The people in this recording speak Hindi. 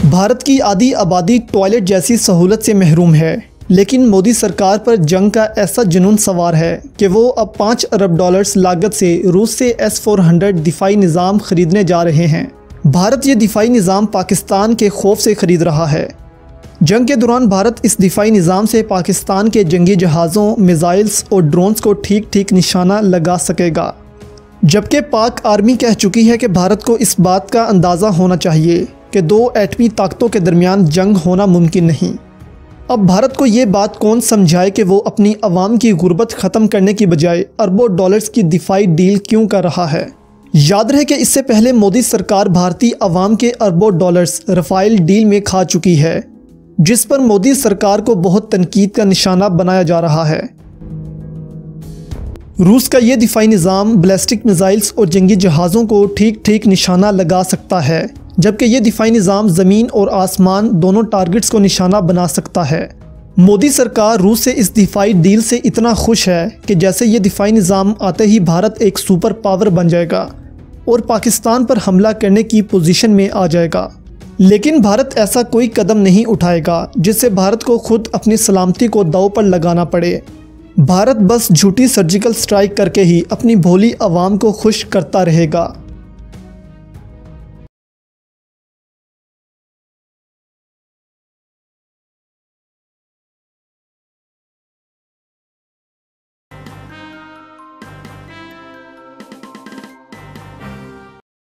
भारत की आधी आबादी टॉयलेट जैसी सहूलत से महरूम है, लेकिन मोदी सरकार पर जंग का ऐसा जुनून सवार है कि वो अब $5 अरब लागत से रूस से S-400 दिफाई निज़ाम खरीदने जा रहे हैं। भारत ये दिफाई निज़ाम पाकिस्तान के खौफ से खरीद रहा है। जंग के दौरान भारत इस दिफाई निज़ाम से पाकिस्तान के जंगी जहाज़ों, मिसाइल्स और ड्रोन्स को ठीक ठीक निशाना लगा सकेगा। जबकि पाक आर्मी कह चुकी है कि भारत को इस बात का अंदाज़ा होना चाहिए कि दो एटमी ताकतों के दरमियान जंग होना मुमकिन नहीं। अब भारत को ये बात कौन समझाए कि वो अपनी अवाम की गुर्बत ख़त्म करने की बजाय अरबों डॉलर्स की दिफाई डील क्यों कर रहा है। याद रहे कि इससे पहले मोदी सरकार भारतीय अवाम के अरबों डॉलर्स रफ़ाइल डील में खा चुकी है, जिस पर मोदी सरकार को बहुत तनकीद का निशाना बनाया जा रहा है। रूस का ये दिफाई निज़ाम बैलिस्टिक मिसाइल्स और जंगी जहाज़ों को ठीक ठीक निशाना लगा सकता है, जबकि ये दिफाई निज़ाम ज़मीन और आसमान दोनों टारगेट्स को निशाना बना सकता है। मोदी सरकार रूस से इस दिफाई डील से इतना खुश है कि जैसे ये दिफाई निज़ाम आते ही भारत एक सुपर पावर बन जाएगा और पाकिस्तान पर हमला करने की पोजीशन में आ जाएगा। लेकिन भारत ऐसा कोई कदम नहीं उठाएगा जिससे भारत को खुद अपनी सलामती को दांव पर लगाना पड़े। भारत बस झूठी सर्जिकल स्ट्राइक करके ही अपनी भोली आवाम को खुश करता रहेगा।